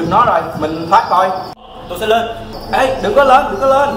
được nó rồi, mình thoát coi. Tôi sẽ lên. Ê, đừng có lên, đừng có lên.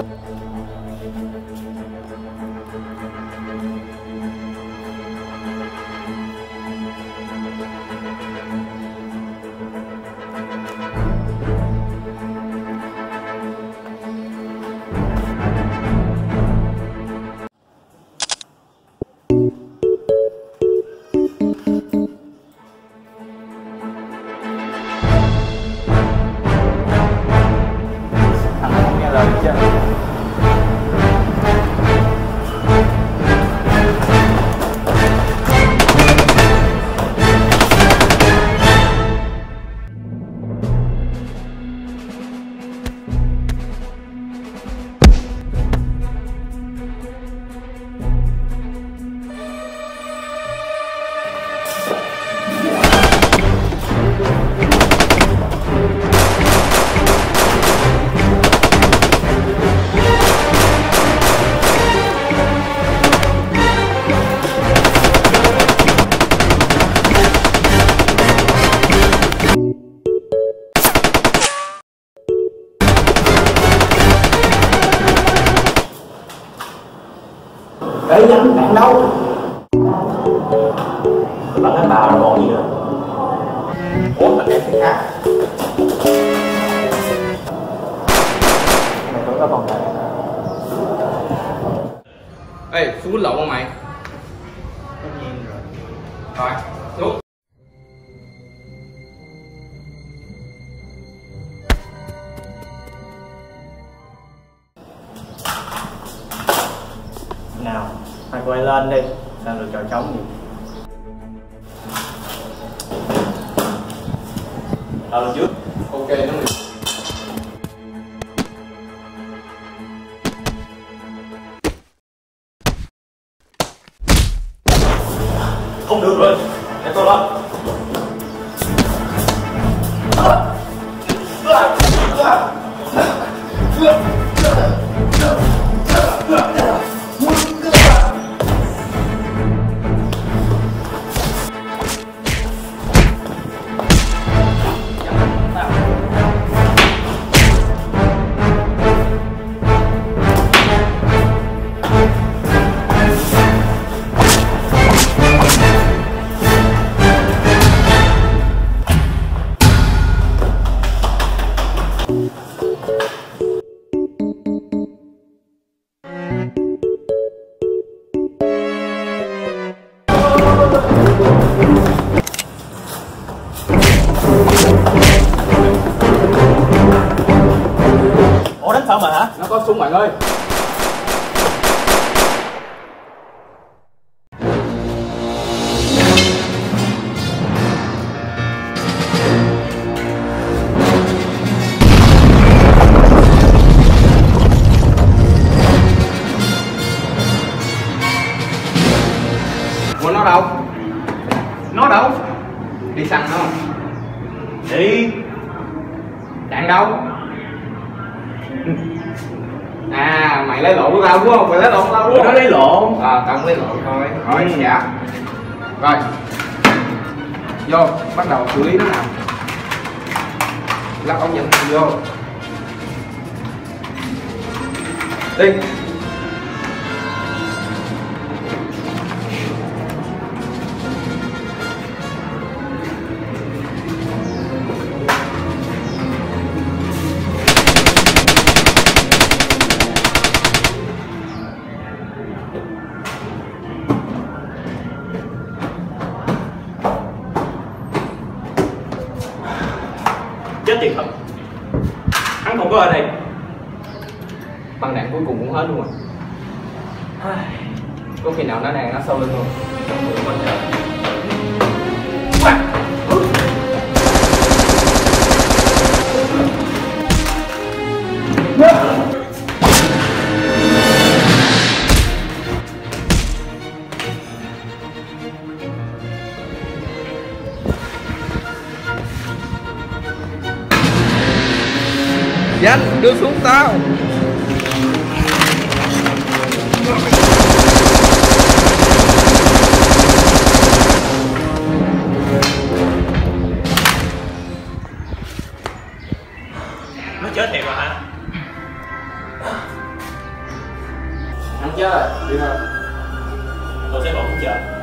Ê Danh, bạn đâu? Bạn đánh bà rồi còn gì nữa? Ủa, mình em thì khác. Mày tưởng có phòng này. Ê, xuống lộn không mày? Tất nhiên rồi. Rồi, xuống. Nào, hai quay lên đi, sao được trò trống gì? Đâu lên trước. Ok, nó đi. Không được rồi, để tôi lên. Ủa đánh sao mà hả? Nó có súng bạn ơi. Ủa nó đâu? Nó đâu? Đi săn nó không? Đi. Đạn đâu? À, mày lấy lộn của tao đúng không? Mày lấy lộn của tao đúng không? Nó lấy lộn. À, tao không lấy lộn thôi. Rồi, dạ. Rồi. Vô, bắt đầu xử lý nó nào. Lắp ống dẫn vô. Đi. Chết tiệt thật. Hắn không có ở đây. Băng đạn cuối cùng cũng hết luôn rồi. Có khi nào nó đang ở sau lưng không? Danh, đưa xuống tao. chết rồi, đi thôi. Tôi sẽ còn cũng chờ.